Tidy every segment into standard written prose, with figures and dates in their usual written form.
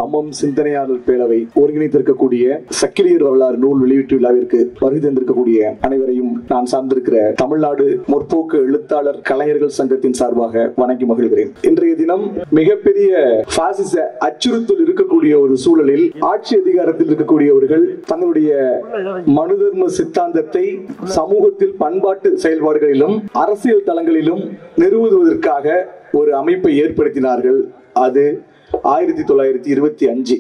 சமம் சிந்தனையாளர் பேரவை ஒருங்கிணைத்திருக்கக்கூடிய சக்கிலியர் வரலாறு நூல் வெளியீட்டு விழாவிற்கு வருகை தந்திருக்கக்கூடிய அனைவரையும் நான் சார்ந்திருக்கிற தமிழ்நாடு முற்போக்கு எழுத்தாளர் கலைஞர்கள் சங்கத்தின் சார்பாக வணங்கி மகிழ்கிறேன். இன்றைய தினம் மிகப்பெரிய பாசிச அச்சுறுத்தல் இருக்கக்கூடிய ஒரு சூழலில் ஆட்சி அதிகாரத்தில் இருக்கக்கூடியவர்கள் தங்களுடைய மனு தர்ம சித்தாந்தத்தை சமூகத்தில் பண்பாட்டு செயல்பாடுகளிலும் அரசியல் தளங்களிலும் நிறுவுவதற்காக ஒரு அமைப்பை ஏற்படுத்தினார்கள். அது 1925.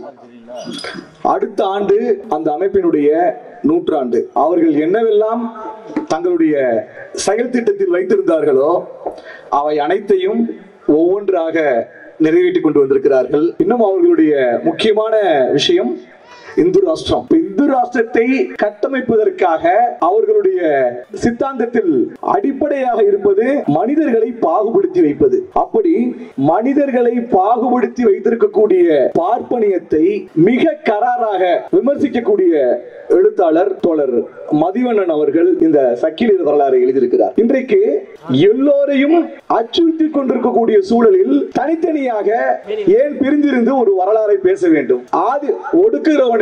அடுத்த ஆண்டு அந்த அமைப்பினுடைய நூற்றாண்டு. அவர்கள் என்னவெல்லாம் தங்களுடைய செயல் திட்டத்தில் வைத்திருந்தார்களோ அவை அனைத்தையும் ஒவ்வொன்றாக நிறைவேற்றிக் கொண்டு வந்திருக்கிறார்கள். இன்னும் அவர்களுடைய முக்கியமான விஷயம் இந்து ராஷ்டிரம். இந்து ராஷ்டிரத்தை கட்டமைப்பதற்காக அவர்களுடைய சித்தாந்தத்தில் அடிப்படையாக இருப்பது மனிதர்களை பாகுபடுத்தி வைப்பது. அப்படி மனிதர்களை பாகுபடுத்தி வைத்திருக்கக்கூடிய பார்ப்பனியத்தை மிக கராராக விமர்சிக்கக்கூடிய எழுத்தாளர் தோழர் மதிவண்ணன் அவர்கள் இந்த சக்கிலியர் வரலாறை எழுதியிருக்கிறார். இன்றைக்கு எல்லோரையும் அச்சுறுத்தி கொண்டிருக்கக்கூடிய சூழலில் தனித்தனியாக ஏன் பிரிந்திருந்து ஒரு வரலாறை பேச வேண்டும்? ஆதி ஒடுக்குகிறவனையும்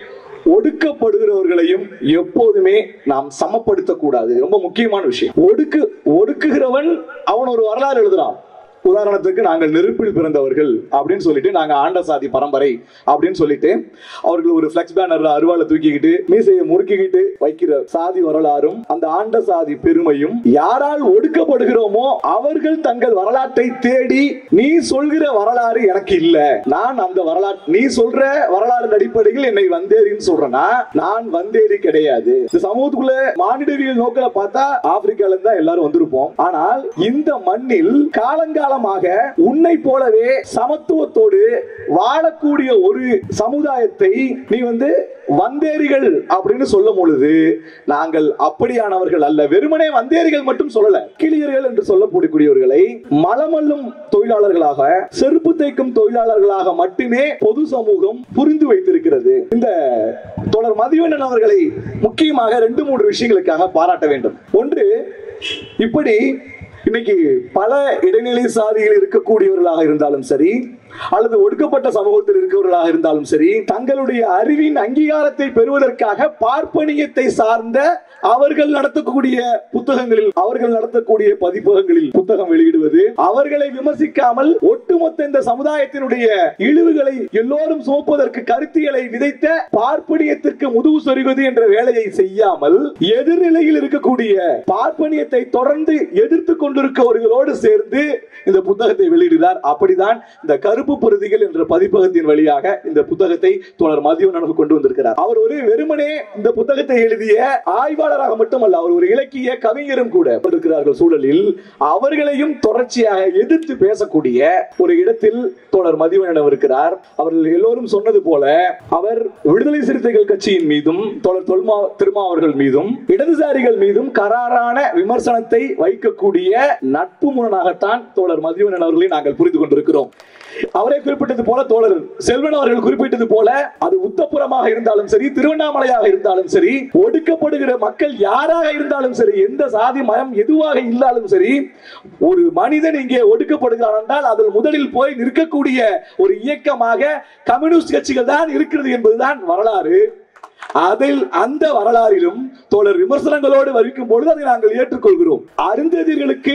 ஒடுக்கப்படுகிறவர்களையும் எப்போதுமே நாம் சமப்படுத்தக்கூடாது. ரொம்ப முக்கியமான விஷயம். ஒடுக்குகிறவன் அவன் ஒரு வரலாறு எழுதுறான். உதாரணத்துக்கு நாங்கள் நெருப்பில் பிறந்தவர்கள் அப்படின்னு சொல்லிட்டு, நாங்க ஆண்ட சாதி பரம்பரை அப்படின்னு சொல்லிட்டு அவர்கள் ஒரு பிளக்ஸ் பேனர்ல அருவாளை தூக்கிக்கிட்டு மீசையை முறுக்கிக்கிட்டு வைக்கிற சாதி வரலாறும் அந்த ஆண்ட சாதி பெருமையும், யாரால் ஒடுக்கப்படுகிறோமோ அவர்கள் தங்கள் வரலாற்றை தேடி நீ சொல்கிற வரலாறு எனக்கு இல்ல, நான் அந்த வரலாறு நீ சொல்ற வரலாறு அடிப்படையில் என்னை வந்தேரின்னு சொல்றேன்னா நான் வந்தேரி கிடையாது. இந்த சமூகத்துக்குள்ள மானிடவியல் நோக்கில பார்த்தா ஆப்பிரிக்கால இருந்தா எல்லாரும் வந்திருப்போம். ஆனால் இந்த மண்ணில் காலங்கால உன்னை போலவே சமத்துவத்தோடு வாழக்கூடிய ஒரு சமுதாயத்தை நீ வந்தேரிகள் அப்படின்னு சொல்லும் பொழுது நாங்கள் அப்படியானவர்கள் அல்ல. வெறுமனே வந்தேரிகள் மட்டும் சொல்லல, கிளியர்கள் என்று சொல்லக்கூடியவர்களை மலமல்லும் தொழிலாளர்களாக, செருப்பு தைக்கும் தொழிலாளர்களாக மட்டுமே பொது சமூகம் புரிந்து வைத்திருக்கிறது. இந்த தொடர் மதிவண்ணன் அவர்களை முக்கியமாக 2-3 விஷயங்களுக்காக பாராட்ட வேண்டும். ஒன்று, இப்படி இன்னைக்கு பல இடைநிலை சாதியில் இருக்கக்கூடியவர்களாக இருந்தாலும் சரி, அல்லது ஒடுக்கப்பட்ட சமூகத்தில் இருக்கிறவர்களாக இருந்தாலும் சரி, தங்களுடைய அறிவின் அங்கீகாரத்தை பெறுவதற்காக பார்ப்பனியத்தை சார்ந்த அவர்கள் நடத்தக்கூடிய புத்தகங்களில், அவர்கள் நடத்தக்கூடிய பதிப்பகங்களில் புத்தகம் வெளியிடுவது, அவர்களை விமர்சிக்காமல் ஒட்டுமொத்த இந்த சமுதாயத்தினுடைய இழிவுகளை எல்லோரும் சுமப்பதற்கு கருத்தியலை விதைத்த பார்ப்பனியத்திற்கு முதுகு சொருகுவது என்ற வேலையை செய்யாமல் எதிர்நிலையில் இருக்கக்கூடிய பார்ப்பனியத்தை தொடர்ந்து எதிர்த்து கொண்டிருக்கிறவர்களோடு சேர்ந்து இந்த புத்தகத்தை வெளியிடுகிறார். அப்படிதான் இந்த கருப்பு பிரதிகள் என்ற பதிப்பகத்தின் வழியாக இந்த புத்தகத்தை தோழர் மதிவண்ணன் கொண்டு வந்திருக்கிறார். அவர் ஒரு வெறுமனே இந்த புத்தகத்தை எழுதிய ஆய்வாளராக மட்டுமல்ல, அவர் ஒரு இலக்கிய கவிஞரும் கூட இருக்கிறார்கள். சூழலில் அவர்களையும் தொடர்ச்சியாக எதிர்த்து பேசக்கூடிய ஒரு இடத்தில் தோழர் மதிவண்ணன் இருக்கிறார். அவர்கள் எல்லோரும் சொன்னது போல அவர் விடுதலை சிறுத்தைகள் கட்சியின் மீதும் தோழர் திருமாவர்கள் மீதும் இடதுசாரிகள் மீதும் கராரான விமர்சனத்தை வைக்கக்கூடிய நட்பு முரணாகத்தான் தோழர் மதிவண்ணன் அவர்களை நாங்கள் புரிந்து கொண்டிருக்கிறோம். அவரை குறிப்பிட்டது போல, தோழர் செல்வன் அவர்கள் குறிப்பிட்டது போல, அது உத்தப்புறமாக இருந்தாலும் சரி, திருவண்ணாமலையாக இருந்தாலும் சரி, ஒடுக்கப்படுகிற மக்கள் யாராக இருந்தாலும் சரி, எந்த சாதி மயம் எதுவாக இருந்தாலும் சரி, ஒரு மனிதன் இங்கே ஒடுக்கப்படுகிறார் என்றால் அதில் முதலில் போய் நிற்கக்கூடிய ஒரு இயக்கமாக கம்யூனிஸ்ட் கட்சிகள் தான் இருக்கிறது என்பதுதான் வரலாறு. அதில் அந்த வரலாறிலும் தோழர் விமர்சனங்களோடு வகிக்கும் பொழுது அதை நாங்கள் ஏற்றுக்கொள்கிறோம். அருந்ததியர்களுக்கு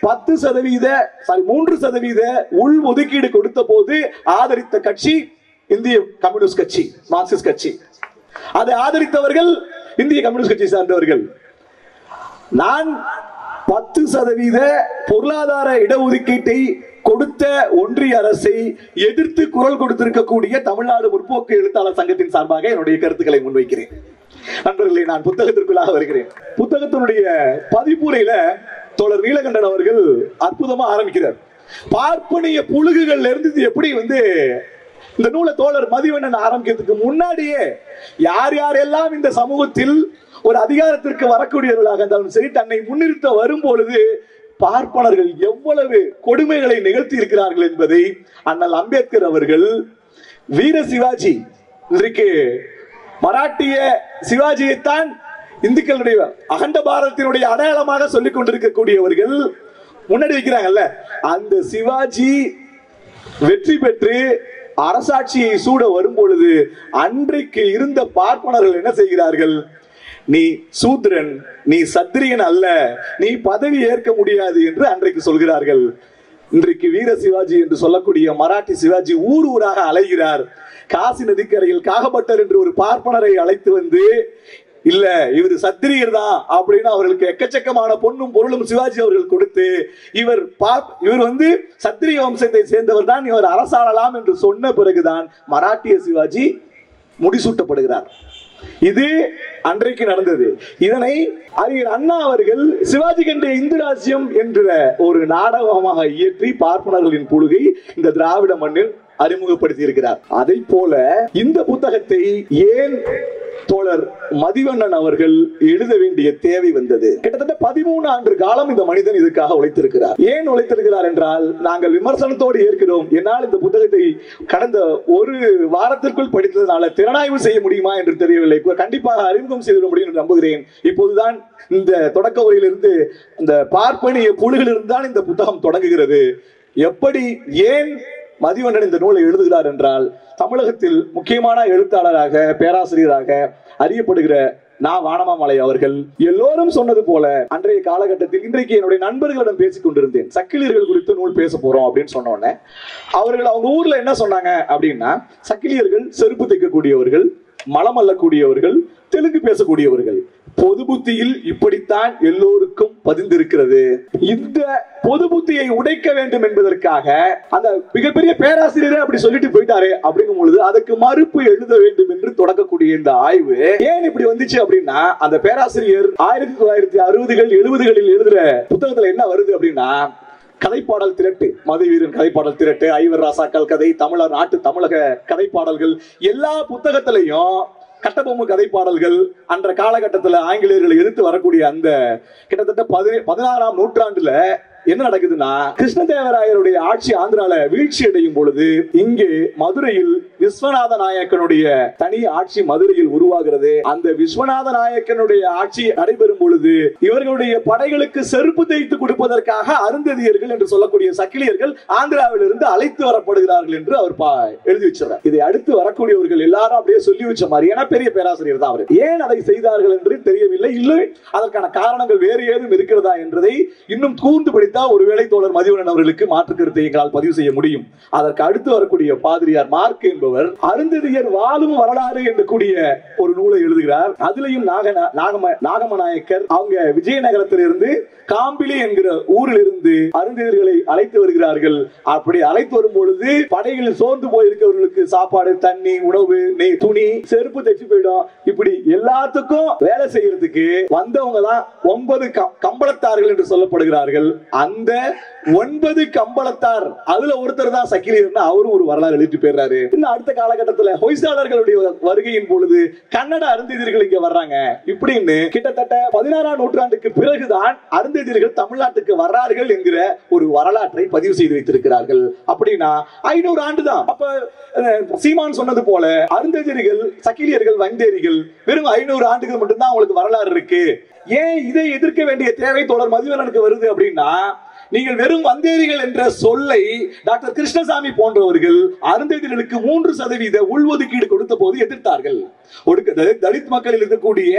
3% உள் ஒதுக்கீடு கொடுத்த போது ஆதரித்த கட்சி இந்திய கம்யூனிஸ்ட் கட்சி, மார்க்சிஸ்ட் கட்சி. அதை ஆதரித்தவர்கள் இந்திய கம்யூனிஸ்ட் கட்சி சார்ந்தவர்கள். நான் 10% பொருளாதார இடஒதுக்கீட்டை கொடுத்த ஒன்றிய அரசை எதிர்த்து குரல் கொடுத்திருக்கக்கூடிய தமிழ்நாடு முற்போக்கு எழுத்தாளர் சங்கத்தின் சார்பாக என்னுடைய கருத்துக்களை முன்வைக்கிறேன். நண்பர்களே, நான் புத்தகத்திற்குள்ளாக வருகிறேன். புத்தகத்தினுடைய பதிப்புரையில தோழர் நீலகண்டன் அவர்கள் அற்புதமா ஆரம்பிக்கிறார். பார்ப்பனிய புழுகுகள்ல இருந்து எப்படி இந்த நூலை தோழர் மதிவண்ணன் ஆரம்பிக்கிறதுக்கு முன்னாடியே யார் யாரெல்லாம் இந்த சமூகத்தில் ஒரு அதிகாரத்திற்கு வரக்கூடியவர்களாக இருந்தாலும் சரி, தன்னை முன்னிறுத்த வரும் பொழுது பார்ப்பனர்கள் எவ்வளவு கொடுமைகளை நிகழ்த்தி இருக்கிறார்கள் என்பதை அண்ணல் அம்பேத்கர் அவர்கள், வீர சிவாஜி, இன்றைக்கு மராட்டிய சிவாஜியைத்தான் இந்துக்களுடைய அகண்ட பாரதத்தினுடைய அடையாளமாக சொல்லிக் கொண்டிருக்கக்கூடியவர்கள் முன்னாடி வைக்கிறாங்கல்ல, அந்த சிவாஜி வெற்றி பெற்று அரசாட்சியை சூட வரும் பொழுது அன்றைக்கு இருந்த பார்ப்பனர்கள் என்ன செய்கிறார்கள்? நீ சூத்ரன், நீ சத்திரியன் அல்ல, நீ பதவி ஏற்க முடியாது என்று அன்றைக்கு சொல்கிறார்கள். இன்றைக்கு வீர சிவாஜி என்று சொல்லக்கூடிய மராட்டி சிவாஜி ஊர் ஊராக அலைகிறார். காசி நதிக்கரையில் காகபட்டர் என்று ஒரு பார்ப்பனரை அழைத்து வந்து, இல்ல இவர் சத்திரியர் தான் அப்படின்னு அவர்களுக்கு எக்கச்சக்கமான பொன்னும் பொருளும் சிவாஜி அவர்கள் கொடுத்து, இவர் வந்து சத்திரிய வம்சத்தை சேர்ந்தவர் தான், இவர் அரசாளலாம் என்று சொன்ன பிறகுதான் மராட்டிய சிவாஜி முடிசூட்டப்படுகிறார். இது அன்றைக்கு நடந்தது. இதனை அறிஞர் அண்ணா அவர்கள் சிவாஜி கண்ட இந்து ராஜ்யம் என்ற ஒரு நாடகமாக இயற்றி பார்ப்பனர்களின் புழுகை இந்த திராவிட மண்ணில் அறிமுகப்படுத்தி இருக்கிறார். அதை போல இந்த புத்தகத்தை ஏன் தோழர் மதிவண்ணன் அவர்கள் எழுத வேண்டிய தேவை வந்தது? கிட்டத்தட்ட 13 ஆண்டு காலம் இந்த மனிதன் இதுக்காக உழைத்திருக்கிறார். ஏன் உழைத்திருக்கிறார் என்றால், நாங்கள் விமர்சனத்தோடு ஏற்கிறோம், என்னால் இந்த புத்தகத்தை கடந்த ஒரு வாரத்திற்குள் படித்ததனால திறனாய்வு செய்ய முடியுமா என்று தெரியவில்லை. கண்டிப்பாக அறிமுகம் செய்து முடியும் என்று நம்புகிறேன். இப்போதுதான் இந்த தொடக்க உரையிலிருந்து இந்த பார்ப்பனிய புழுகளிலிருந்து தான் இந்த புத்தகம் தொடங்குகிறது. எப்படி ஏன் மதிவண்ணன் இந்த நூலை எழுதுகிறார் என்றால், தமிழகத்தில் முக்கியமான எழுத்தாளராக பேராசிரியராக அறியப்படுகிற வானமாமலை அவர்கள் எல்லோரும் சொன்னது போல அன்றைய காலகட்டத்தில், இன்றைக்கு என்னுடைய நண்பர்களிடம் பேசிக் கொண்டிருந்தேன், சக்கிலியர்கள் குறித்து நூல் பேச போறோம் அப்படின்னு சொன்ன உடனே அவர்கள் அவங்க ஊர்ல என்ன சொன்னாங்க அப்படின்னா, சக்கிலியர்கள் செருப்பு தைக்கக்கூடியவர்கள், மலம் அள்ளக்கூடியவர்கள், தெலுங்கு பேசக்கூடியவர்கள். பொது புத்தியில் இப்படித்தான் எல்லோருக்கும் பதிந்திருக்கிறது. இந்த பொது புத்தியை உடைக்க வேண்டும் என்பதற்காக அந்த மிகப்பெரிய பேராசிரியரே அப்படி சொல்லிட்டு போயிட்டாரு அப்படிங்கும் பொழுது அதுக்கு மறுப்பு எழுத வேண்டும் என்று தொடக்கக்கூடிய இந்த ஆய்வு ஏன் இப்படி வந்துச்சு அப்படின்னா, அந்த பேராசிரியர் 1960கள் 70களில் எழுதுற புத்தகத்துல என்ன வருது அப்படின்னா, கதைப்பாடல் திரட்டு, மது வீரன் கதைப்பாடல் திரட்டு, ஐவர் ராசாக்கள் கதை, தமிழர் நாட்டு தமிழக கதைப்பாடல்கள், எல்லா புத்தகத்திலையும் கட்டபொம்மு கதைப்பாடல்கள் அன்ற காலகட்டத்தில் ஆங்கிலேயர்களை எதிர்த்து வரக்கூடிய அந்த கிட்டத்தட்ட 16ஆம் நூற்றாண்டுல என்ன நடக்குதுன்னா, கிருஷ்ணதேவராயருடைய ஆட்சி ஆந்திரால வீழ்ச்சி அடையும் பொழுது இங்கே மதுரையில் விஸ்வநாத நாயக்கனுடைய தனி ஆட்சி மதுரையில் உருவாகிறது. அந்த விஸ்வநாத நாயக்கனுடைய ஆட்சி நடைபெறும் பொழுது இவர்களுடைய படைகளுக்கு செருப்பு தைத்து கொடுப்பதற்காக அருந்ததியர்கள் என்று சொல்லக்கூடிய சக்கிலியர்கள் ஆந்திராவில் இருந்து அழைத்து வரப்படுகிறார்கள் என்று அவர் எழுதி வச்சார். இதை அடுத்து வரக்கூடியவர்கள் எல்லாரும் அப்படியே சொல்லி வச்ச மாதிரி, ஏன்னா பெரிய பேராசிரியர் தான் அவர், ஏன் அதை செய்தார்கள் என்று தெரியவில்லை. இல்லை அதற்கான காரணங்கள் வேறு ஏதும் இருக்கிறதா என்பதை இன்னும் கூர்ந்து படித்த ஒருவேளை தோழர் மதிவண்ணன் அவர்களுக்கு மாற்று கருத்தை எங்களால் பதிவு செய்ய முடியும். அதற்கு அடுத்து வரக்கூடிய பாதிரியார் மார்க் என்பவர் அருந்ததியர் வாழும் வரலாறு என்று கூடிய ஒரு நூலை எழுதுகிறார். அதிலையும் நாகமநாயக்கர் அவங்க விஜயநகரத்திலிருந்து காம்பிலி என்கிற ஊரில் இருந்து அருந்ததியர்களை அழைத்து வருகிறார்கள். அப்படி அழைத்து வரும் பொழுது படைகளில் சோர்ந்து போயிருக்கிறவர்களுக்கு சாப்பாடு, தண்ணி, உணவு, துணி, செருப்பு தைச்சு போயிடும். இப்படி எல்லாத்துக்கும் வேலை செய்யறதுக்கு வந்தவங்க தான் 9 கம்பளத்தார்கள் என்று சொல்லப்படுகிறார்கள். அந்த 9 கம்பளத்தார் அதுல ஒருத்தர் தான் சக்கிலியர், அவரும் ஒரு வரலாறு எழுதிட்டு போயிடுறாரு. இன்னும் அடுத்த காலகட்டத்தில் ஹொய்சாளர்களுடைய வருகையின் பொழுது கன்னட அருந்ததியர்கள் இங்க வர்றாங்க. இப்படின்னு கிட்டத்தட்ட 16ஆம் நூற்றாண்டுக்கு பிறகுதான் அருந்ததியர்கள் தமிழ்நாட்டுக்கு வர்றார்கள் என்கிற ஒரு வரலாற்றை பதிவு செய்து வைத்திருக்கிறார்கள். அப்படின்னா 500 ஆண்டு தான். அப்ப சீமான் சொன்னது போல அருந்ததியர்கள், சக்கிலியர்கள், வந்தேரிகள் வெறும் 500 ஆண்டுகள் மட்டும்தான் அவங்களுக்கு வரலாறு இருக்கு. ஏன் இதை எதிர்க்க வேண்டிய தேவை தோழர் மதிவண்ணனுக்கு வருது அப்படின்னா, நீங்கள் வெறும் வந்தேரிகள் என்ற சொல்லை டாக்டர் கிருஷ்ணசாமி போன்றவர்கள் அருந்ததியர்களுக்கு 3% உள்ஒதுக்கீடு கொடுத்த போது எதிர்த்தார்கள். தலித் மக்களில் இருக்கக்கூடிய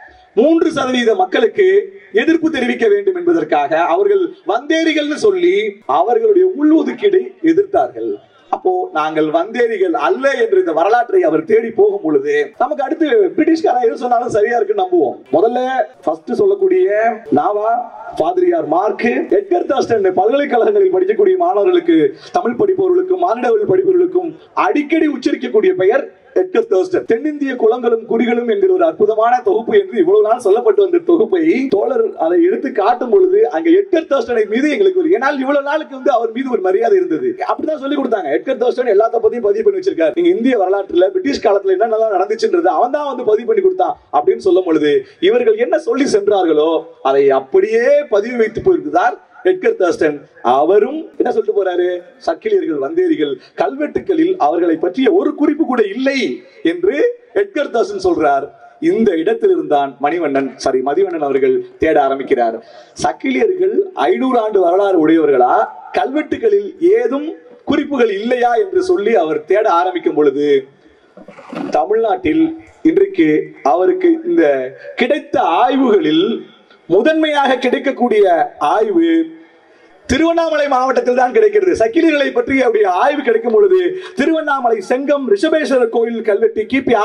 3% மக்களுக்கு எதிர்ப்பு தெரிவிக்க வேண்டும் என்பதற்காக அவர்கள் வந்தேரிகள் சொல்லி அவர்களுடைய உள்ஒதுக்கீடை எதிர்த்தார்கள். அப்போ நாங்கள் வந்தேரிகள் அல்ல என்று இந்த வரலாற்றை அவர் தேடி போகும் பொழுது நமக்கு அடுத்து பிரிட்டிஷ்காரன் எது சொன்னாலும் சரியா இருக்கு நம்புவோம். முதல்ல ஃபர்ஸ்ட் சொல்லக்கூடிய பாதிரியார் மார்க், எட்கர் தாஸ்டன் பல்கலைக்கழகங்களில் படிக்கக்கூடிய மாணவர்களுக்கு, தமிழ் படிப்பவர்களுக்கும் மானிடவியல் படிப்பவர்களுக்கும் அடிக்கடி உச்சரிக்கக்கூடிய பெயர் எட்கர் தாஸ்டன். தென்னிந்திய குளங்களும் குறிகளும் என்கிற ஒரு அற்புதமான தொகுப்பு என்று இவ்வளவு நாள் சொல்லப்பட்டு வந்த தொகுப்பை தோழர் அதை எடுத்து காட்டும் பொழுது அங்க எட்கர் தாஸ்டனை மீது எங்களுக்கு ஒரு, ஏனால் இவ்வளவு நாளுக்கு அவர் மீது ஒரு மரியாதை இருந்தது. அப்படிதான் சொல்லி கொடுத்தாங்க. எட்கர் தாஸ்டன் எல்லாத்த பத்தியும் பதிவு பண்ணி வச்சிருக்காரு. நீங்க இந்திய வரலாற்றுல பிரிட்டிஷ் காலத்துல என்ன நல்லா நடந்துச்சுன்றது அவன் தான் பதிவு பண்ணி கொடுத்தான் அப்படின்னு சொல்லும் பொழுது இவர்கள் என்ன சொல்லி சென்றார்களோ அதை அப்படியே பதிவு வைத்து போயிருந்தார் எட்கர் தாஸ்டன். அவரும் என்ன சொல்லிட்டு போறாரு, சக்கிலியர்கள், வந்தேரிகள் கல்வெட்டுகளில் அவர்களை பற்றிய ஒரு குறிப்பு கூட இல்லை என்று எட்கர் தாஸ்டன் சொல்றார். இந்த இடத்திலிருந்தான் மதிவண்ணன் அவர்கள் தேட ஆரம்பிக்கிறார். சக்கிலியர்கள் 500 ஆண்டு வரலாறு உடையவர்களா, கல்வெட்டுகளில் ஏதும் குறிப்புகள் இல்லையா என்று சொல்லி அவர் தேட ஆரம்பிக்கும் பொழுது தமிழ்நாட்டில் இன்றைக்கு அவருக்கு இந்த கிடைத்த ஆய்வுகளில் முதன்மையாக கிடைக்கக்கூடிய ஆய்வு திருவண்ணாமலை மாவட்டத்தில் தான் கிடைக்கிறது. சக்கிலியர்களை பற்றி அவருடைய ஆய்வு கிடைக்கும் பொழுது திருவண்ணாமலை செங்கம் ரிஷபேஸ்வரர் கோயில் கல்வெட்டு கிபி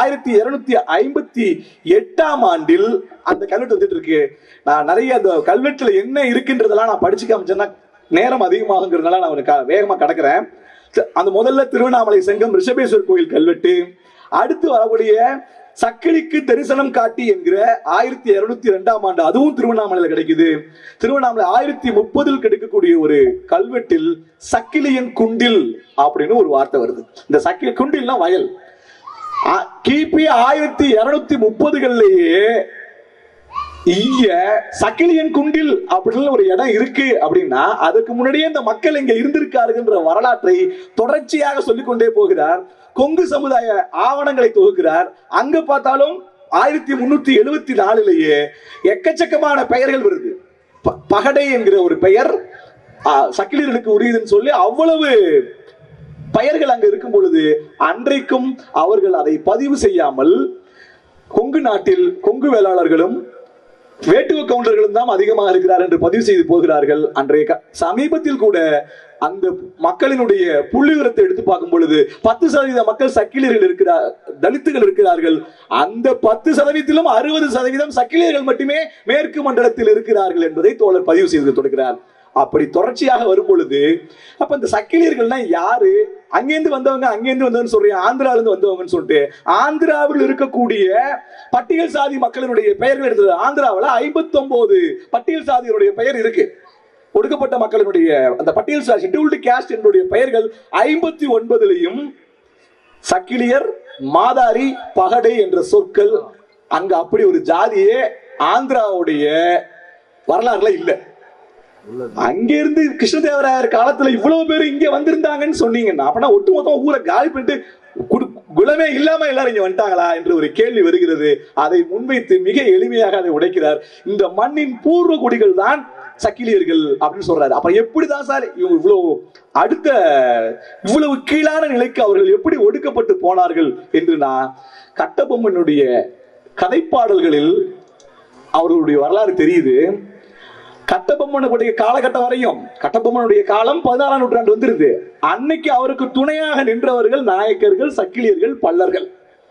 1258 அந்த கல்வெட்டு வந்துட்டு இருக்கு. நான் நிறைய அந்த கல்வெட்டுல என்ன இருக்குன்றதெல்லாம் நான் படிச்சு காமிச்சேன்னா நேரம் அதிகமாகுங்கிறதுனால நான் வேகமா கடக்கிறேன். அந்த முதல்ல திருவண்ணாமலை செங்கம் ரிஷபேஸ்வரர் கோயில் கல்வெட்டு, அடுத்து வரக்கூடிய சக்கிலிக்கு தரிசனம் காட்டி என்கிற 1202 அதுவும் திருவண்ணாமலையில கிடைக்குது. திருவண்ணாமலை 1030 கிடைக்கக்கூடிய ஒரு கல்வெட்டில் சக்கிலியன் குண்டில் அப்படின்னு ஒரு வார்த்தை வருது. இந்த சக்கிலி குண்டில்னா வயல். கிபி 1230களிலேயே இங்க சக்கிலியன் குண்டில் அப்படின்னு ஒரு இடம் இருக்கு அப்படின்னா அதுக்கு முன்னாடியே இந்த மக்கள் இங்க இருந்திருக்காருன்ற வரலாற்றை தொடர்ச்சியாக சொல்லிக்கொண்டே போகிறார். கொங்கு சமுதாய ஆவணங்களை தொகுக்கிறார். அங்க பார்த்தாலும் 1374 எக்கச்சக்கமான பெயர்கள் வருது. பகடை என்கிற ஒரு பெயர் சக்கிலியர்களுக்கு உரியதுன்னு சொல்லி அவ்வளவு பெயர்கள் அங்க இருக்கும் பொழுது அன்றைக்கும் அவர்கள் அதை பதிவு செய்யாமல் கொங்கு நாட்டில் கொங்கு வேளாளர்களும் வேட்டுவ கவுண்டர்களும் தான் அதிகமாக இருக்கிறார் என்று பதிவு செய்து போகிறார்கள். அன்றைய சமீபத்தில் கூட அந்த மக்களினுடைய புள்ளிவிவரத்தை எடுத்து பார்க்கும் பொழுது 10% மக்கள் சக்கிலியர்கள் இருக்கிறார், தலித்துகள் இருக்கிறார்கள். அந்த 10%லும் 60% சக்கிலியர்கள் மட்டுமே மேற்கு மண்டலத்தில் இருக்கிறார்கள் என்பதை தோழர் பதிவு செய்து கொடுக்கிறார். அப்படி தொடர்ச்சியாக வரும் பொழுது அப்ப இந்த சக்கிலியர்கள்னா யாரு? அங்கேருந்து வந்தவங்க சொல்றேன், ஆந்திரால இருந்து வந்தவங்கன்னு சொல்லிட்டு ஆந்திராவில் இருக்கக்கூடிய பட்டியல் சாதி மக்களினுடைய பெயர்கள் எடுத்தது. ஆந்திராவில் 59 பட்டியல் சாதிகளுடைய பெயர் இருக்கு. ஒடுக்கப்பட்ட மக்களினுடைய அந்த பட்டியல் சாதி ஷெட்யூல்டு காஸ்ட் என்னுடைய பெயர்கள் 59லையும் சக்கிலியர், மாதாரி, பகடை என்ற சொற்கள் அங்க அப்படி ஒரு ஜாதியே ஆந்திராவுடைய வரலாறுல இல்ல. அங்கிருந்து கிருஷ்ணதேவராயர் காலத்துல இவ்வளவு பேர் இங்க வந்திருந்தாங்கன்னு சொன்னீங்கன்னா அப்பனா ஒட்டுமொத்தம் ஊரை காலி பண்ணிட்டு குலமே இல்லாம எல்லாரும் இங்க வந்துட்டாங்களா என்று ஒரு கேள்வி வருகிறது. அதை முன்வைத்து மிக எளிமையாக அதை உடைக்கிறார். இந்த மண்ணின் பூர்வ குடிகள் தான் சக்கிலியர்கள் அப்படின்னு சொல்றாரு. அப்ப எப்படிதான் சார் இவங்க இவ்வளவு கீழான நிலைக்கு அவர்கள் எப்படி ஒடுக்கப்பட்டு போனார்கள் என்று நான் கட்டபொம்மனுடைய கதைப்பாடல்களில் அவர்களுடைய வரலாறு தெரியுது. கட்டபொம்மனுடைய காலகட்டம் வரையும் கட்டபொம்மனுடைய காலம் 16ஆம் நூற்றாண்டு வந்துருது. அன்னைக்கு அவருக்கு துணையாக நின்றவர்கள் நாயக்கர்கள், சக்கிலியர்கள், பல்லர்கள்.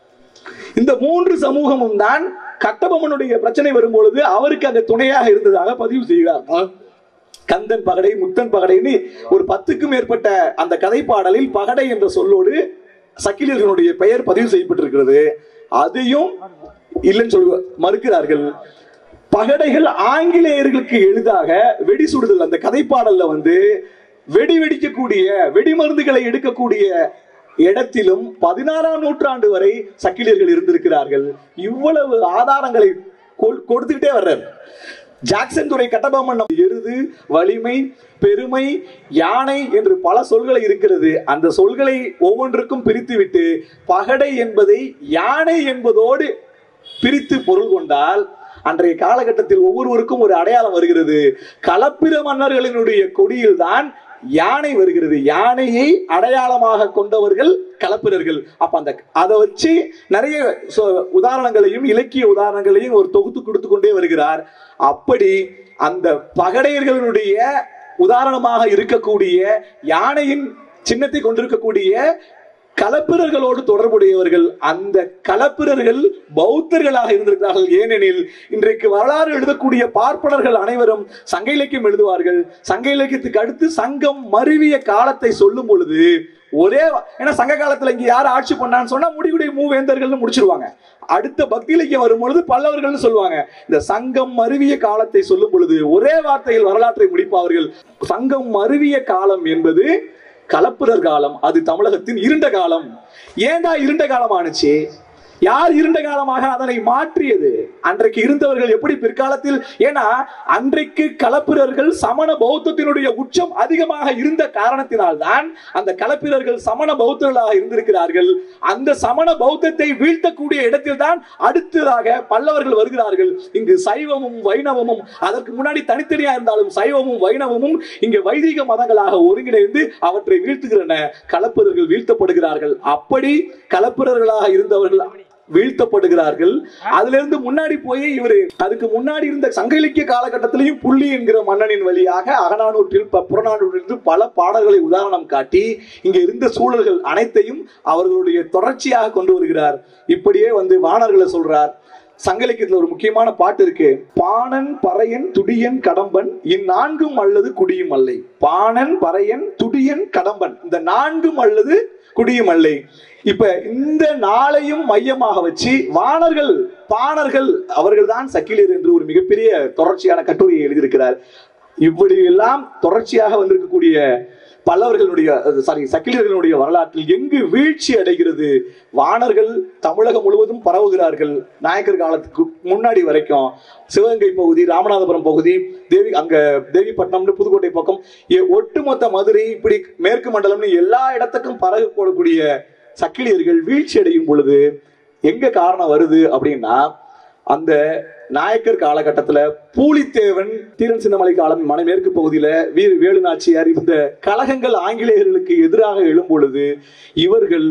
இந்த 3 சமூகமும் தான் கட்டபொம்மனுடைய பிரச்சனை வரும்பொழுது அவருக்கு அந்த துணையாக இருந்ததாக பதிவு செய்கிறார். கந்தன் பகடை, முத்தன் பகடைன்னு ஒரு 10க்கும் மேற்பட்ட அந்த கதைப்பாடலில் பகடை என்ற சொல்லோடு சக்கிலியர்களுடைய பெயர் பதிவு செய்யப்பட்டிருக்கிறது. அதையும் இல்லைன்னு சொல்ல மறுக்கிறார்கள். பகடைகள் ஆங்கிலேயர்களுக்கு எளிதாக வெடி சுடுதல் அந்த கதைப்பாடல்ல வெடி வெடிக்கக்கூடிய வெடிமருந்துகளை எடுக்கக்கூடிய இடத்திலும் 16ஆம் நூற்றாண்டு வரை சக்கிலியர்கள் இருந்திருக்கிறார்கள். இவ்வளவு ஆதாரங்களை கொடுத்துக்கிட்டே வர்றார். ஜாக்சன் துறை கட்டபொம்மன் எருது, வலிமை, பெருமை, யானை என்று பல சொல்களை இருக்கிறது. அந்த சொல்களை ஒவ்வொன்றுக்கும் பிரித்துவிட்டு பகடை என்பதை யானை என்பதோடு பிரித்து பொருள் கொண்டால் அன்றைய காலகட்டத்தில் ஒவ்வொருவருக்கும் ஒரு அடையாளம் வருகிறது. களப்பிர மன்னர்களினுடைய கொடியில் தான் யானை வருகிறது. யானையை அடையாளமாக கொண்டவர்கள் களப்பிரர்கள். அப்ப அதை வச்சு நிறைய உதாரணங்களையும் இலக்கிய உதாரணங்களையும் ஒரு தொகுத்து கொடுத்து கொண்டே வருகிறார். அப்படி அந்த பகடையர்களுடைய உதாரணமாக இருக்கக்கூடிய யானையின் சின்னத்தை கொண்டிருக்கக்கூடிய களப்பிரர்களோடு தொடர்புடையவர்கள். அந்த களப்பிரர்கள் பௌத்தர்களாக இருந்திருக்கிறார்கள். ஏனெனில் இன்றைக்கு வரலாறு எழுதக்கூடிய பார்ப்பனர்கள் அனைவரும் சங்க இலக்கியம் எழுதுவார்கள். சங்க இலக்கியத்துக்கு அடுத்து சங்கம் மருவிய காலத்தை சொல்லும் பொழுது ஒரே ஏன்னா சங்க காலத்துல இங்க யார் ஆட்சி பண்ணான்னு சொன்னா முடிவுடைய மூவேந்தர்கள் முடிச்சிருவாங்க. அடுத்த பக்தி இலக்கியம் வரும்பொழுது பல்லவர்கள் சொல்லுவாங்க. இந்த சங்கம் மருவிய காலத்தை சொல்லும் பொழுது ஒரே வார்த்தையில் வரலாற்றை முடிப்பார்கள். சங்கம் மருவிய காலம் என்பது களப்பிரர் காலம். அது தமிழகத்தின் இருண்ட காலம். ஏண்டா இருண்ட காலம் ஆனுச்சு? யார் இருண்ட காலமாக அதனை மாற்றியது? அன்றைக்கு இருந்தவர்கள் எப்படி பிற்காலத்தில், ஏன்னா அன்றைக்கு களப்பிரர்கள் சமண பௌத்தத்தினுடைய உச்சம் அதிகமாக இருந்த காரணத்தினால்தான் அந்த களப்பிரர்கள் சமண பௌத்தர்களாக இருந்திருக்கிறார்கள். அந்த சமண பௌத்தத்தை வீழ்த்தக்கூடிய இடத்தில் தான் அடுத்ததாக பல்லவர்கள் வருகிறார்கள். இங்கு சைவமும் வைணவமும், அதற்கு முன்னாடி தனித்தனியா இருந்தாலும் சைவமும் வைணவமும் இங்கு வைதிக மதங்களாக ஒருங்கிணைந்து அவற்றை வீழ்த்துகிறன. களப்பிரர்கள் வீழ்த்தப்படுகிறார்கள். அப்படி களப்பிரர்களாக இருந்தவர்கள் வீழ்த்தப்படுகிறார்கள். அதுல இருந்து முன்னாடி போய் இவரு அதுக்கு முன்னாடி இருந்த சங்க இலக்கிய காலகட்டத்திலையும் புள்ளி என்கிற மன்னனின் வழியாக அகநானூற்றில் புறநானூற்றில் பல பாடல்களை உதாரணம் காட்டி இங்க இருந்த சூழல்கள் அனைத்தையும் அவர்களுடைய தொடர்ச்சியாக கொண்டு வருகிறார். இப்படியே வாணர்களை சொல்றார். சங்க இலக்கியத்துல ஒரு முக்கியமான பாட்டு இருக்கு. பாணன் பறையன் துடியன் கடம்பன் இந்நான்கும் அல்லது குடியும் அல்லை. பாணன் பறையன் துடியன் கடம்பன், இந்த நான்கும் அல்லது குடியும் அல்லை. இப்ப இந்த நாளையும் மையமாக வச்சு வாணர்கள் பாணர்கள் அவர்கள் தான் சக்கிலியர் என்று ஒரு மிகப்பெரிய தொடர்ச்சியான கட்டுரையை எழுதியிருக்கிறார். இப்படி எல்லாம் தொடர்ச்சியாக வந்திருக்கக்கூடிய பல்லவர்களுடைய சக்கிலியர்களுடைய வரலாற்றில் எங்கு வீழ்ச்சி அடைகிறது? வாணர்கள் தமிழகம் முழுவதும் பரவுகிறார்கள். நாயக்கர் காலத்துக்கு முன்னாடி வரைக்கும் சிவகங்கை பகுதி, ராமநாதபுரம் பகுதி, தேவிப்பட்டினம், புதுக்கோட்டை பக்கம், ஒட்டுமொத்த மதுரை, இப்படி மேற்கு மண்டலம்னு எல்லா இடத்துக்கும் பரவி போடக்கூடிய சக்கிலியர்கள் வீழ்ச்சி அடையும் பொழுது எங்க காரணம் வருது அப்படின்னா, அந்த நாயக்கர் காலகட்டத்துல பூலித்தேவன், தீரன் சின்னமலை காலம், மலைமேற்கு பகுதியில வேலு நாச்சியார், இந்த கழகங்கள் ஆங்கிலேயர்களுக்கு எதிராக எழும் பொழுது இவர்கள்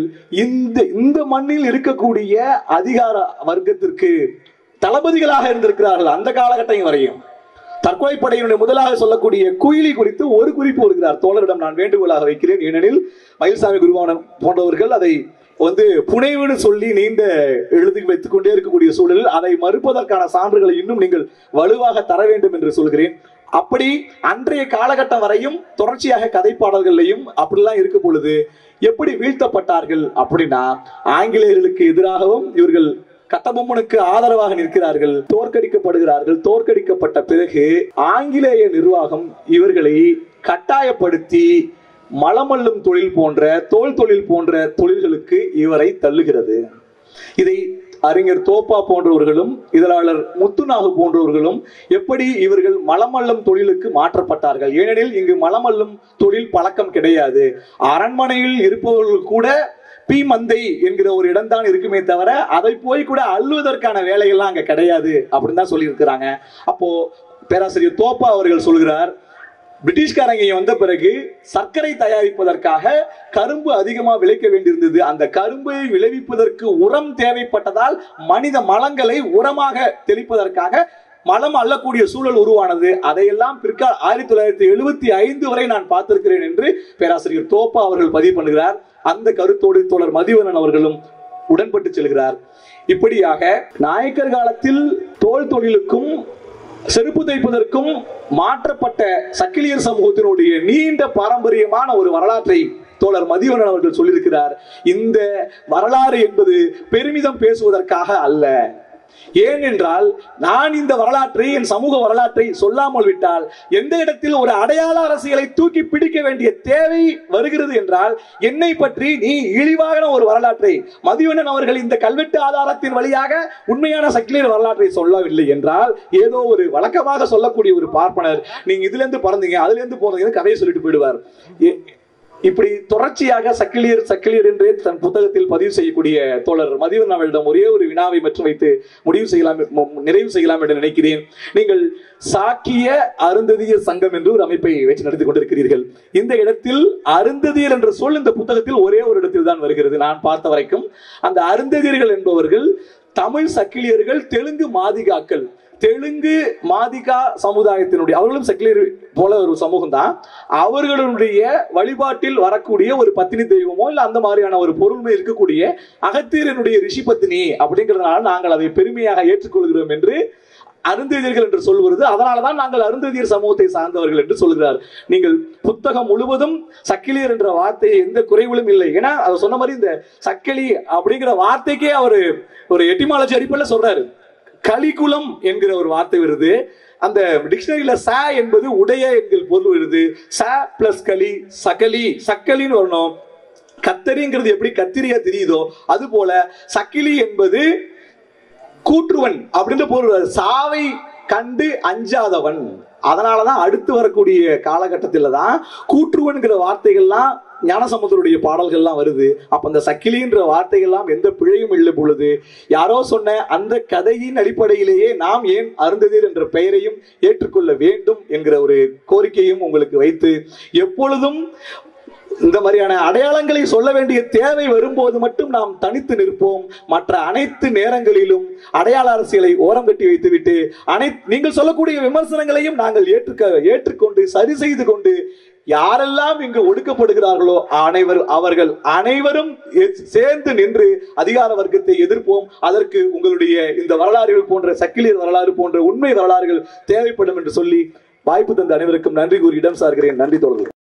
இந்த மண்ணில் இருக்கக்கூடிய அதிகார வர்க்கத்திற்கு தளபதிகளாக இருந்திருக்கிறார்கள். அந்த காலகட்டம் வரையும் தற்கொலைப்படையினுடைய முதலாக சொல்லக்கூடிய குயிலி குறித்து ஒரு குறிப்பு வருகிறார். தோழரிடம் நான் வேண்டுகோளாக வைக்கிறேன். ஏனெனில் மயில்சாமி குருவானம் போன்றவர்கள் அதை புனைவுன்னு சொல்லி நீண்ட எழுதி வைத்துக் கொண்டே இருக்கக்கூடிய சூழலில் அதை மறுப்பதற்கான சான்றுகளை இன்னும் நீங்கள் வலுவாக தர வேண்டும் என்று சொல்கிறேன். அப்படி அன்றைய காலகட்டம் வரையும் தொடர்ச்சியாக கதைப்பாடல்களையும் அப்படிலாம் இருக்க பொழுது எப்படி வீழ்த்தப்பட்டார்கள் அப்படின்னா, ஆங்கிலேயர்களுக்கு எதிராகவும் இவர்கள் கட்டபொம்மனுக்கு ஆதரவாக நிற்கிறார்கள், தோற்கடிக்கப்படுகிறார்கள். தோற்கடிக்கப்பட்ட பிறகு ஆங்கிலேய நிர்வாகம் இவர்களை கட்டாயப்படுத்தி மலமல்லும் தொழில் போன்ற, தோல் தொழில் போன்ற தொழில்களுக்கு இவரை தள்ளுகிறது. இதை அறிஞர் தோப்பா போன்றவர்களும் இதழாளர் முத்துநாகு போன்றவர்களும் எப்படி இவர்கள் மலமல்லும் தொழிலுக்கு மாற்றப்பட்டார்கள். ஏனெனில் இங்கு மலமல்லும் தொழில் பழக்கம் கிடையாது. அரண்மனையில் இருப்பவர்கள் கூட பி மந்தை என்கிற ஒரு இடம் தான் இருக்குமே தவிர அதை போய் கூட அள்ளுவதற்கான வேலைகள்லாம் அங்க கிடையாது அப்படின்னு தான் சொல்லி இருக்கிறாங்க. அப்போ பேராசிரியர் தோப்பா அவர்கள் சொல்கிறார், பிரிட்டிஷ்காரங்க வந்த பிறகு சர்க்கரை தயாரிப்பதற்காக கரும்பு அதிகமா விளைக்க வேண்டியிருந்தது. அந்த கரும்பை விளைவிப்பதற்கு உரம் தேவைப்பட்டதால் மனித மலங்களை உரமாக தெளிப்பதற்காக மலம் அள்ளக்கூடிய சூழல் உருவானது. அதையெல்லாம் பிற்கால 1975 வரை நான் பார்த்திருக்கிறேன் என்று பேராசிரியர் தோப்பா அவர்கள் பதிவு பண்ணுகிறார். அந்த கருத்தோடு தோழர் மதிவண்ணன் அவர்களும் உடன்பட்டு செல்கிறார். இப்படியாக நாயக்கர் காலத்தில் தோல் தொழிலுக்கும் செருப்பு தைப்பதற்கும் மாற்றப்பட்ட சக்கிலியர் சமூகத்தினுடைய நீண்ட பாரம்பரியமான ஒரு வரலாற்றை தோழர் மதிவண்ணன் அவர்கள் சொல்லியிருக்கிறார். இந்த வரலாறு என்பது பெருமிதம் பேசுவதற்காக அல்ல. ஏனென்றால் நான் இந்த வரலாற்றை, என் சமூக வரலாற்றை சொல்லாமல் விட்டால் எந்த இடத்தில் ஒரு அடையாள அரசியலை தூக்கி பிடிக்க வேண்டிய தேவை வருகிறது என்றால், என்னை பற்றி நீ இழிவாக ஒரு வரலாற்றை, மதிவண்ணன் அவர்கள் இந்த கல்வெட்டு ஆதாரத்தின் வழியாக உண்மையான சக்கிலியர் வரலாற்றை சொல்லவில்லை என்றால், ஏதோ ஒரு வழக்கமாக சொல்லக்கூடிய ஒரு பார்ப்பனர், நீங்க இதுல இருந்து பிறந்தீங்க அதுல இருந்து போனீங்க கதையை சொல்லிட்டு போயிடுவார். இப்படி தொடர்ச்சியாக சக்கிலியர் என்றே தன் புத்தகத்தில் பதிவு செய்யக்கூடிய தோழர் மதிவண்ணன் அவர்களிடம் ஒரே ஒரு வினாவை மற்றும் வைத்து நிறைவு செய்யலாம் என்று நினைக்கிறேன். நீங்கள் சாக்கிய அருந்ததியர் சங்கம் என்று ஒரு அமைப்பை வச்சு நடத்தி கொண்டிருக்கிறீர்கள். இந்த இடத்தில் அருந்ததியர் என்ற சொல் இந்த புத்தகத்தில் ஒரே ஒரு இடத்தில் தான் வருகிறது நான் பார்த்த வரைக்கும். அந்த அருந்ததியர்கள் என்பவர்கள் தமிழ் சக்கிலியர்கள், தெலுங்கு மாதிகாக்கள், தெலுங்கு மாதிகா சமுதாயத்தினுடைய, அவர்களும் செக்குலர் போல ஒரு சமூகம் தான். அவர்களுடைய வழிபாட்டில் வரக்கூடிய ஒரு பத்தினி தெய்வமோ இல்ல அந்த மாதிரியான ஒரு பொருள்மை இருக்கக்கூடிய அகத்தியரனுடைய ரிஷி பத்தினி அப்படிங்கிறதுனால நாங்கள் அதை பெருமையாக ஏற்றுக்கொள்கிறோம் என்று அருந்ததியர்கள் என்று சொல்வது. அதனாலதான் நாங்கள் அருந்ததியர் சமூகத்தை சார்ந்தவர்கள் என்று சொல்கிறார். நீங்கள் புத்தகம் முழுவதும் சக்கிலியர் என்ற வார்த்தையை எந்த குறைவிலும் இல்லை. ஏன்னா அவர் சொன்ன மாதிரி இந்த சக்கிலி அப்படிங்கிற வார்த்தைக்கே அவர் ஒரு எட்டிமாலஜி அடிப்படையில் சொல்றாரு. கலிகுலம் என்கிற ஒரு வார்த்தை வருது. அந்த டிக்ஷனரியில ச என்பது உடைய என்கிற பொருள் வருது. ச பிளஸ் கலி, சகலி, சக்கலின்னு வரணும். கத்தரிங்கிறது எப்படி கத்திரியா தெரியுதோ அது போல சக்கிலி என்பது கூற்றுவன் அப்படின்ற பொருள், சாவை கண்டு அஞ்சாதவன். அதனாலதான் அடுத்து வரக்கூடிய காலகட்டத்தில் தான் கூற்றுவன்கிற வார்த்தைகள்லாம் ஞானசமுதருடைய பாடல்கள்லாம் வருது. அப்ப அந்த சக்கிலின்ற வார்த்தைகள்லாம் எந்த பிழையும் இல்லை பொழுது யாரோ சொன்ன அந்த கதையின் அடிப்படையிலேயே நாம் ஏன் அருந்ததீர் என்ற பெயரையும் ஏற்றுக்கொள்ள வேண்டும் என்கிற ஒரு கோரிக்கையும் உங்களுக்கு வைத்து, எப்பொழுதும் இந்த மாதிரியான அடையாளங்களை சொல்ல வேண்டிய தேவை வரும்போது மட்டும் நாம் தனித்து நிற்போம். மற்ற அனைத்து நேரங்களிலும் அடையாள அரசியலை ஓரம் கட்டி வைத்துவிட்டு நீங்கள் சொல்லக்கூடிய விமர்சனங்களையும் நாங்கள் ஏற்றுக்கொண்டு சரி செய்து கொண்டு யாரெல்லாம் இங்கு ஒடுக்கப்படுகிறார்களோ அவர்கள் அனைவரும் சேர்ந்து நின்று அதிகார வர்க்கத்தை எதிர்ப்போம். அதற்கு உங்களுடைய இந்த வரலாறுகள் போன்ற சக்கிலியர் வரலாறு போன்ற உண்மை வரலாறுகள் தேவைப்படும் என்று சொல்லி வாய்ப்பு தந்த அனைவருக்கும் நன்றி கூறி இடம் சார்கிறேன். நன்றி தோழர்கள்.